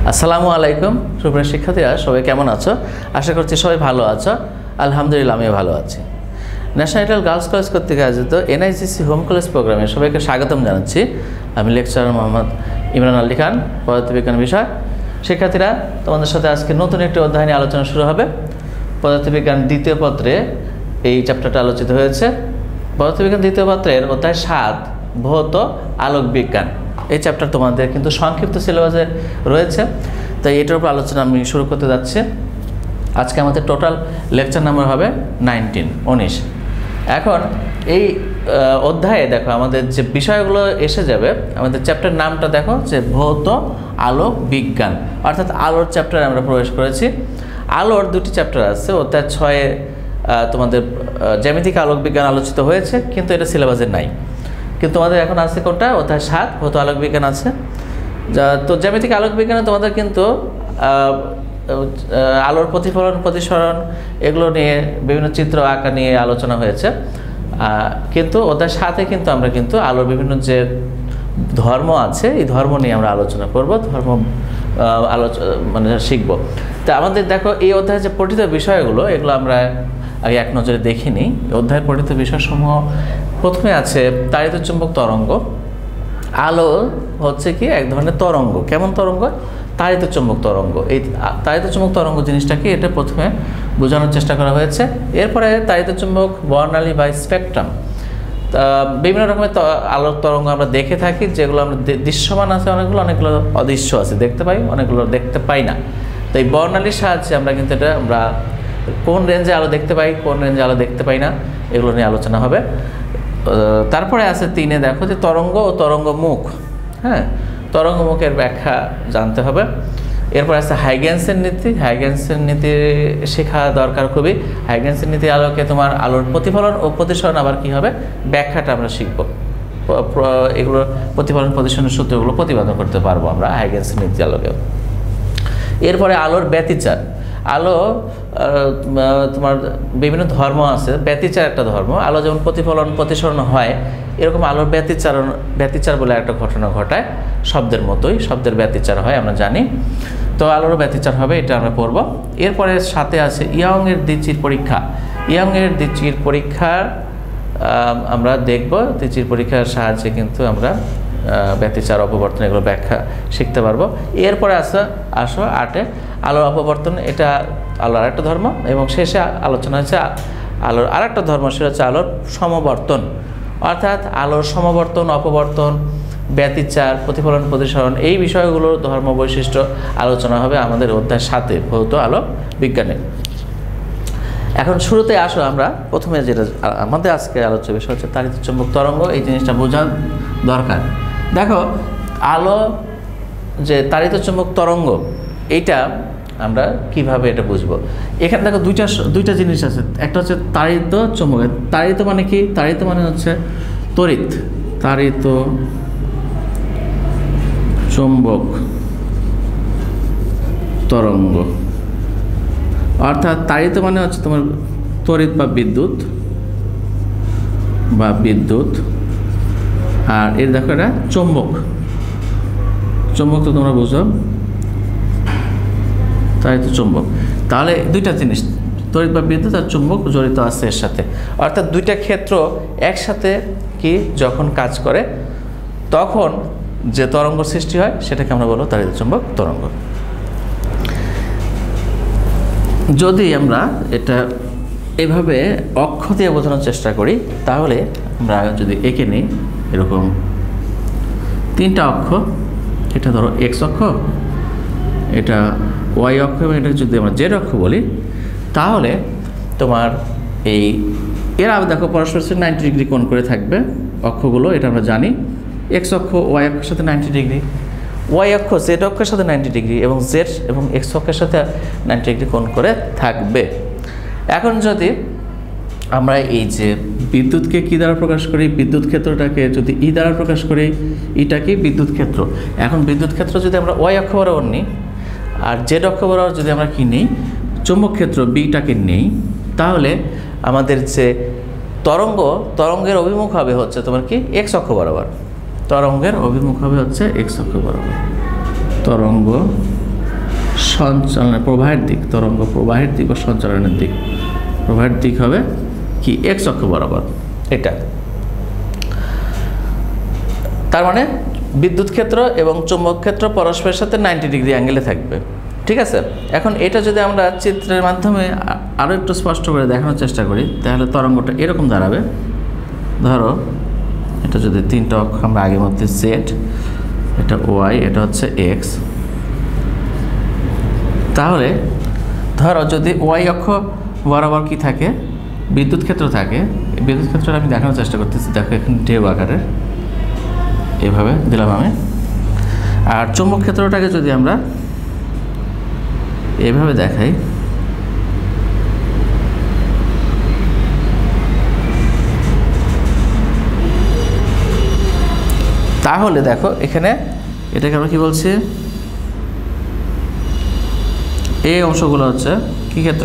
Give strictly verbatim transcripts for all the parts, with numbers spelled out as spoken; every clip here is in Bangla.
আসসালামু আলাইকুম সুপ্রিয় শিক্ষার্থীরা, সবাই কেমন আছো? আশা করছি সবাই ভালো আছো। আলহামদুলিল্লাহ আমিও ভালো আছি। ন্যাশনাল গার্লস কলেজ কর্তৃক আয়োজিত এনআইসিসি হোম কলেজ প্রোগ্রামে সবাইকে স্বাগতম জানাচ্ছি। আমি লেকচারার মোহাম্মদ ইমরান আলী খান, পদার্থবিজ্ঞান বিষয়। শিক্ষার্থীরা, তোমাদের সাথে আজকে নতুন একটি অধ্যায় নিয়ে আলোচনা শুরু হবে। পদার্থবিজ্ঞান দ্বিতীয় পত্রে এই চ্যাপ্টারটা আলোচিত হয়েছে। পদার্থবিজ্ঞান দ্বিতীয় পত্রের অধ্যায় সাত, ভৌত আলোক বিজ্ঞান। এই চ্যাপ্টার তোমাদের কিন্তু সংক্ষিপ্ত সিলেবাসে রয়েছে, তাই এটার উপর আলোচনা আমি শুরু করতে যাচ্ছি। আজকে আমাদের টোটাল লেকচার নাম্বার হবে নাইনটিন উনিশ। এখন এই অধ্যায়ে দেখো আমাদের যে বিষয়গুলো এসে যাবে, আমাদের চ্যাপ্টার নামটা দেখো যে ভৌত আলোক বিজ্ঞান, অর্থাৎ আলোর চ্যাপ্টারে আমরা প্রবেশ করেছি। আলোর দুটি চ্যাপ্টার আছে। অধ্যায় ছয়ে তোমাদের জ্যামিতিক আলোক বিজ্ঞান আলোচিত হয়েছে, কিন্তু এটা সিলেবাসে নাই। কিন্তু তোমাদের এখন আছে কোনটা? অধ্যায় সাত, ভৌত আলোক বিজ্ঞান আছে। যা তো জ্যামিতিক আলোক বিজ্ঞানে তোমাদের কিন্তু আলোর প্রতিফলন, প্রতিসরণ এগুলো নিয়ে বিভিন্ন চিত্র আঁকা নিয়ে আলোচনা হয়েছে। কিন্তু অধ্যায় সাথে কিন্তু আমরা কিন্তু আলোর বিভিন্ন যে ধর্ম আছে, এই ধর্ম নিয়ে আমরা আলোচনা করব, ধর্ম আলোচনা মানে শিখব। তা আমাদের দেখো এই অধ্যায়ে যে পঠিত বিষয়গুলো, এগুলো আমরা আগে এক নজরে দেখিনি। অধ্যায়ের পঠিত বিষয়সমূহ প্রথমে আছে তাড়িত চুম্বক তরঙ্গ। আলো হচ্ছে কি এক ধরনের তরঙ্গ। কেমন তরঙ্গ? তাড়িত চুম্বক তরঙ্গ। এই তাড়িত চুম্বক তরঙ্গ জিনিসটা কি, এটা প্রথমে বোঝানোর চেষ্টা করা হয়েছে। এরপরে তাড়িত চুম্বক বর্ণালী বা স্পেকট্রাম। বিভিন্ন রকমের আলোর তরঙ্গ আমরা দেখে থাকি, যেগুলো আমরা দৃশ্যমান আছে অনেকগুলো, অনেকগুলো অদৃশ্য আছে, দেখতে পাই, অনেকগুলো দেখতে পাই না। তো এই বর্ণালীর সাহায্যে আমরা কিন্তু এটা আমরা কোন রেঞ্জে আলো দেখতে পাই, কোন রেঞ্জে আলো দেখতে পাই না, এগুলো নিয়ে আলোচনা হবে। তারপরে আছে তিনে দেখো যে তরঙ্গ ও তরঙ্গ মুখ। হ্যাঁ, তরঙ্গ মুখের ব্যাখ্যা জানতে হবে। এরপর আছে হাইগেন্সের নীতি। হাইগেন্সের নীতি শেখা দরকার খুবই। হাইগেন্সের নীতি আলোকে তোমার আলোর প্রতিফলন ও প্রতিসরণ আবার কী হবে, ব্যাখ্যাটা আমরা শিখব। এগুলো প্রতিফলন প্রতিসরণের সূত্রগুলো প্রতিপাদন করতে পারবো আমরা হাইগেন্সের নীতি আলোকে। এরপরে আলোর ব্যতিচার। আলো তোমার বিভিন্ন ধর্ম আছে, ব্যতিচার একটা ধর্ম। আলো যেমন প্রতিফলন প্রতিসরণ হয়, এরকম আলোর ব্যতিচারণ ব্যতিচার বলে একটা ঘটনা ঘটায়, শব্দের মতোই, শব্দের ব্যতিচার হয় আমরা জানি। তো আলোরও ব্যতিচার হবে, এটা আমরা পড়ব। এরপরে সাথে আছে ইয়ংয়ের দ্বিচির পরীক্ষা। ইয়ংয়ের দ্বিচির পরীক্ষা আমরা দেখব। দ্বিচির পরীক্ষার সাহায্যে কিন্তু আমরা ব্যতিচার, অপবর্তন এগুলো ব্যাখ্যা শিখতে পারবো। এরপরে আসা আসো আটে আলোর অপবর্তন। এটা আলোর আরেকটা ধর্ম। এবং শেষে আলোচনা হচ্ছে আলোর আরেকটা ধর্ম, সেটা হচ্ছে আলোর সমবর্তন। অর্থাৎ আলোর সমবর্তন, অপবর্তন, ব্যতিচার, প্রতিফলন, প্রতিসরণ, এই বিষয়গুলোর ধর্ম বৈশিষ্ট্য আলোচনা হবে আমাদের অধ্যায় সাথে, ভৌত আলোক বিজ্ঞানে। এখন শুরুতে আসো আমরা প্রথমে যেটা আমাদের আজকে আলোচ্য বিষয় হচ্ছে তাড়িত চুম্বক তরঙ্গ। এই জিনিসটা বোঝা দরকার। দেখো আলো যে তাড়িত চুম্বক তরঙ্গ, এইটা আমরা কিভাবে এটা বুঝবো। এখানে দেখো দুইটা দুইটা জিনিস আছে। একটা হচ্ছে তাড়িত চুম্বক। তাড়িত মানে কি? তাড়িত মানে হচ্ছে তড়িৎ। তাড়িত চুম্বক তরঙ্গ, অর্থাৎ তাড়িত মানে হচ্ছে তোমার তড়িৎ বা বিদ্যুৎ বা বিদ্যুৎ আর এর দেখো এটা চুম্বক। চুম্বক তো তোমরা বুঝো, তাড়িত চুম্বক। তাহলে দুইটা জিনিস, তড়িৎ বা বিদ্যুৎ আর চুম্বক জড়িত আছে এর সাথে। অর্থাৎ দুইটা ক্ষেত্র একসাথে কি যখন কাজ করে, তখন যে তরঙ্গ সৃষ্টি হয় সেটাকে আমরা বলবো তাড়িত চুম্বক তরঙ্গ। যদি আমরা এটা এভাবে অক্ষ দিয়ে বোঝানোর চেষ্টা করি, তাহলে আমরা যদি এঁকে নিই এরকম তিনটা অক্ষ, এটা ধরো এক্স অক্ষ, এটা ওয়াই অক্ষ, এবং এটা যদি আমরা জেড অক্ষ বলি, তাহলে তোমার এই এরা দেখো পরস্পর সাথে নাইনটি ডিগ্রি কোণ করে থাকবে অক্ষগুলো, এটা আমরা জানি। এক্স অক্ষ ওয়াই অক্ষের সাথে নাইনটি ডিগ্রি, ওয়াই অক্ষ জেড অক্ষের সাথে নাইনটি ডিগ্রি, এবং জেড এবং এক্স অক্ষের সাথে নাইনটি ডিগ্রি কোণ করে থাকবে। এখন যদি আমরা এই যে বিদ্যুৎকে কী দ্বারা প্রকাশ করি, বিদ্যুৎ ক্ষেত্রটাকে যদি ই দ্বারা প্রকাশ করি, ইটা কি বিদ্যুৎ ক্ষেত্র। এখন বিদ্যুৎ ক্ষেত্র যদি আমরা ওয়াই অক্ষ বরাবর নিই, আর জেড অক্ষ বরাবর যদি আমরা কি নিই, চুম্বক ক্ষেত্র বিটাকে নেই, তাহলে আমাদের যে তরঙ্গ, তরঙ্গের অভিমুখ হবে হচ্ছে তোমার কি এক্স অক্ষ বরাবর। তরঙ্গের অভিমুখ হবে হচ্ছে এক্স অক্ষ বরাবর। তরঙ্গ সঞ্চালনের প্রবাহের দিক, তরঙ্গ প্রবাহের দিক বা সঞ্চালনের দিক, প্রবাহের দিক হবে কি এক্স অক্ষ বরাবর। এটা তার মানে বিদ্যুৎ ক্ষেত্র এবং চৌম্বক ক্ষেত্র পরস্পরের সাথে নাইনটি ডিগ্রি অ্যাঙ্গেলে থাকবে। ঠিক আছে, এখন এটা যদি আমরা চিত্রের মাধ্যমে আরও একটু স্পষ্ট করে দেখানোর চেষ্টা করি, তাহলে তরঙ্গটা এরকম দাঁড়াবে। ধরো এটা যদি তিনটা অক্ষ আমরা আগের মধ্যে জেড, এটা ওয়াই, এটা হচ্ছে এক্স, তাহলে ধরো যদি ওয়াই অক্ষ বরাবর কি থাকে, বিদ্যুৎ ক্ষেত্র থাকে। বিদ্যুৎ ক্ষেত্রটা আমি দেখানোর চেষ্টা করতেছি, দেখো এখানে ঢেউ আকারের এভাবে দিলাম আমি। আর চৌম্বক ক্ষেত্রটাকে যদি আমরা এভাবে দেখাই, তাহলে দেখো এখানে এটাকে আমরা কি বলছি, এই অংশগুলো হচ্ছে কি ক্ষেত্র,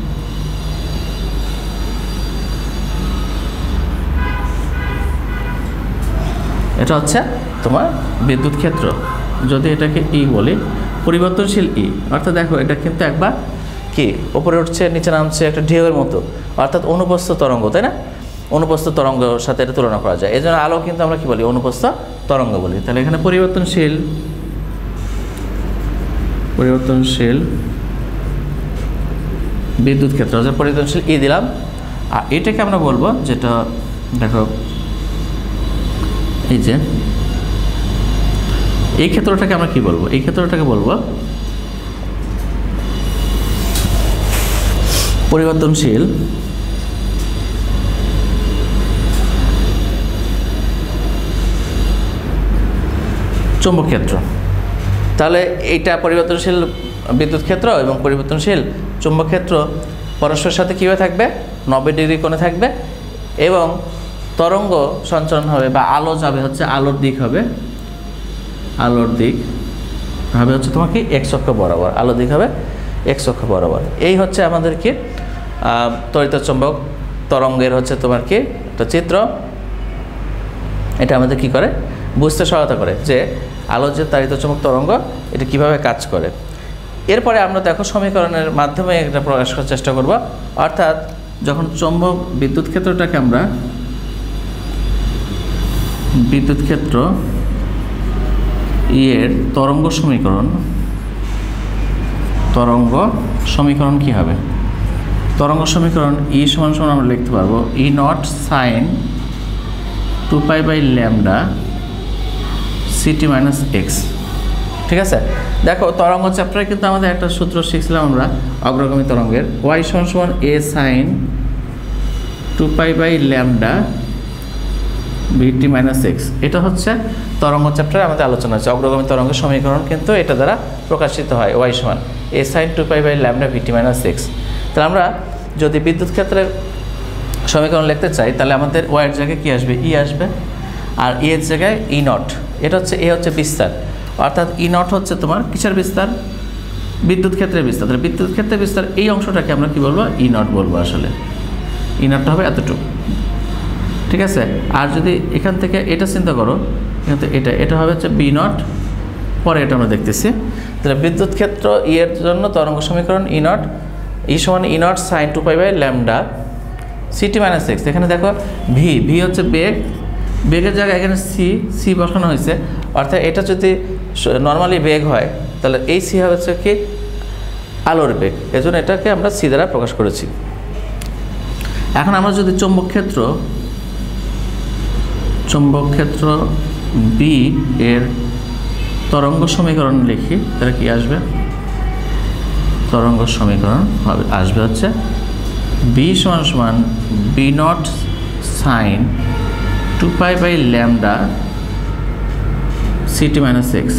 এটা হচ্ছে তোমার বিদ্যুৎ ক্ষেত্র। যদি এটাকে ই বলি, পরিবর্তনশীল ই, অর্থাৎ দেখো এটা কিন্তু একবার কি উপরে উঠছে নিচে নামছে, একটা ঢেউয়ের মতো, অর্থাৎ অনুপস্থ তরঙ্গ, তাই না? অনুপস্থ তরঙ্গের সাথে এটা তুলনা করা যায়। এই জন্য আলো কিন্তু আমরা কি বলি, অনুপস্থ তরঙ্গ বলি। তাহলে এখানে পরিবর্তনশীল পরিবর্তনশীল বিদ্যুৎ ক্ষেত্র, পরিবর্তনশীল ই দিলাম। আর এটাকে আমরা বলবো, যেটা দেখো এই যে এই ক্ষেত্রটাকে আমরা কি বলবো, এই ক্ষেত্রটাকে বলবো পরিবর্তনশীল চৌম্বক ক্ষেত্র। তাহলে এইটা পরিবর্তনশীল বিদ্যুৎ ক্ষেত্র এবং পরিবর্তনশীল চৌম্বক ক্ষেত্র পরস্পরের সাথে কীভাবে থাকবে, নব্বই ডিগ্রি কোণে থাকবে, এবং তরঙ্গ সঞ্চালন হবে বা আলো যাবে হচ্ছে আলোর দিক হবে, আলোর দিক হবে হচ্ছে তোমার কি এক্স অক্ষ বরাবর, আলোর দিক হবে এক্স অক্ষ বরাবর। এই হচ্ছে আমাদের কি তড়িৎ চৌম্বক তরঙ্গের হচ্ছে তোমার কি একটা চিত্র। এটা আমাদের কি করে বুঝতে সহায়তা করে যে আলোর যে তাড়িত চৌম্বক তরঙ্গ এটা কিভাবে কাজ করে। এরপরে আমরা দেখো সমীকরণের মাধ্যমে এটা প্রকাশ করার চেষ্টা করব। অর্থাৎ যখন চৌম্বক বিদ্যুৎ ক্ষেত্রটাকে আমরা বিদ্যুৎ ক্ষেত্র এর তরঙ্গ সমীকরণ, তরঙ্গ সমীকরণ কি হবে, তরঙ্গ সমীকরণ ই সমান সমান আমরা লিখতে পারবো E naught sine two pi by lambda c t minus X. ঠিক আছে, দেখো তরঙ্গ চ্যাপ্টারে কিন্তু আমাদের একটা সূত্র শিখছিলাম আমরা অগ্রগামী তরঙ্গের, ওয়াই সমান সমান A sine two pi by lambda v t minus X. এটা হচ্ছে তরঙ্গ চ্যাপ্টারে আমাদের আলোচনা হচ্ছে অগ্রগামী তরঙ্গের সমীকরণ, কিন্তু এটা দ্বারা প্রকাশিত হয় ওয়াই সমান A sine two pi by lambda v t minus X. তাহলে আমরা যদি বিদ্যুৎ ক্ষেত্রের সমীকরণ লিখতে চাই তাহলে আমাদের ওয়াইয়ের জায়গায় কী আসবে, ই আসবে, আর ই এর জায়গায় ই নট। এটা হচ্ছে এ হচ্ছে বিস্তার, অর্থাৎ ই নট হচ্ছে তোমার কিসের বিস্তার, বিদ্যুৎ ক্ষেত্রের বিস্তার। তাহলে বিদ্যুৎ ক্ষেত্রের বিস্তার এই অংশটাকে আমরা কি বলবো, ই নট বলবো। আসলে ই নটটা হবে এতটুকু। ঠিক আছে, আর যদি এখান থেকে এটা চিন্তা করো, কিন্তু এটা এটা হবে হচ্ছে বি নট, পরে এটা আমরা দেখতেছি। তাহলে বিদ্যুৎ ক্ষেত্র ই এর জন্য তরঙ্গ সমীকরণ ই নট, ই সমান E naught sine two pi by lambda c t minus X. এখানে দেখো ভি, ভি হচ্ছে বেগ, বেগের জায়গায় এখানে সি, সি বসানো হয়েছে, অর্থাৎ এটা যদি নর্মালি বেগ হয় তাহলে এই সি হচ্ছে কি আলোর বেগ, এজন্য এটাকে আমরা সি দ্বারা প্রকাশ করেছি। এখন আমরা যদি চৌম্বক ক্ষেত্র চৌম্বক ক্ষেত্র বি এর তরঙ্গ সমীকরণ লিখি, তাহলে কি আসবে, তরঙ্গ সমীকরণ হবে আসবে হচ্ছে বি সমান সমান B naught sine two pi by lambda c t minus X,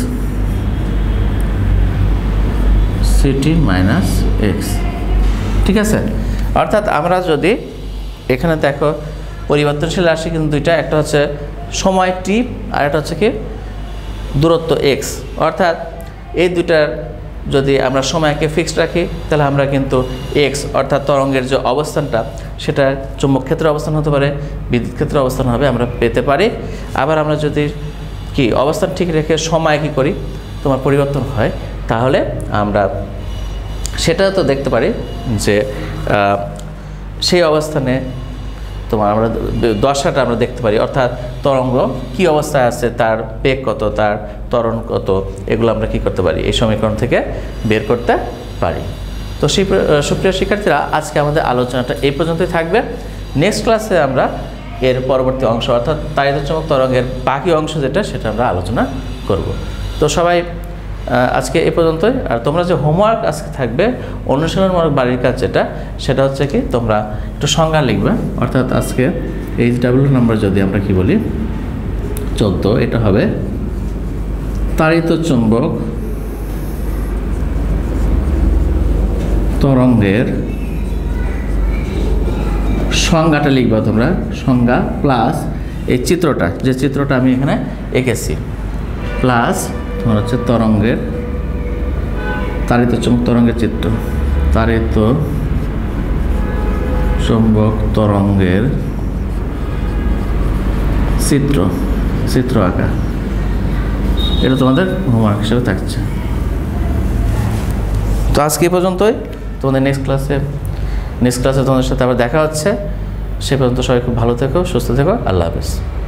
c t minus X. ঠিক আছে, অর্থাৎ আমরা যদি এখানে দেখো পরিবর্তনশীল রাশি কিন্তু দুইটা, একটা হচ্ছে সময় টি আর একটা হচ্ছে কি দূরত্ব এক্স। অর্থাৎ এই দুইটার যদি আমরা সময়কে ফিক্সড রাখি তাহলে আমরা কিন্তু এক্স অর্থাৎ তরঙ্গের যে অবস্থানটা সেটা চৌম্বক ক্ষেত্রে অবস্থান হতে পারে, বিদ্যুৎ ক্ষেত্রে অবস্থান হবে, আমরা পেতে পারি। আবার আমরা যদি কি অবস্থান ঠিক রেখে সময় কী করি, তোমার পরিবর্তন হয়, তাহলে আমরা সেটা তো দেখতে পারি যে সেই অবস্থানে তোমার আমরা দশাটা আমরা দেখতে পারি, অর্থাৎ তরঙ্গ কি অবস্থায় আছে, তার বেগ কত, তার ত্বরণ কত, এগুলো আমরা কি করতে পারি এই সমীকরণ থেকে বের করতে পারি। তো সেই সুপ্রিয় শিক্ষার্থীরা, আজকে আমাদের আলোচনাটা এই পর্যন্তই থাকবে। নেক্সট ক্লাসে আমরা এর পরবর্তী অংশ অর্থাৎ তাড়িত চুম্বক তরঙ্গের বাকি অংশ যেটা সেটা আমরা আলোচনা করব। তো সবাই আজকে এ পর্যন্তই। আর তোমরা যে হোমওয়ার্ক আজকে থাকবে অনুশীলনমূলক বাড়ির কাজ যেটা, সেটা হচ্ছে কি তোমরা একটু সংজ্ঞা লিখবে, অর্থাৎ আজকে এইচ ডাব্লিউ নাম্বার যদি আমরা কি বলি চোদ্দ, এটা হবে তাড়িত চুম্বক তরঙ্গের সংজ্ঞাটা লিখবা তোমরা, সংজ্ঞা প্লাস এই চিত্রটা, যে চিত্রটা আমি এখানে এঁকেছি, প্লাস তোমার হচ্ছে তরঙ্গের তাড়িত চুম্বক তরঙ্গের চিত্র, তাড়িত চুম্বক তরঙ্গের চিত্র চিত্র আঁকা, এটা তোমাদের হোমওয়ার্ক হিসেবে থাকছে। তো আজকে এই পর্যন্তই। তোমাদের নেক্সট ক্লাসে নেক্সট ক্লাসে তোমাদের সাথে আবার দেখা হচ্ছে। সে পর্যন্ত সবাই খুব ভালো থেকো, সুস্থ থেকো। আল্লাহ হাফেজ।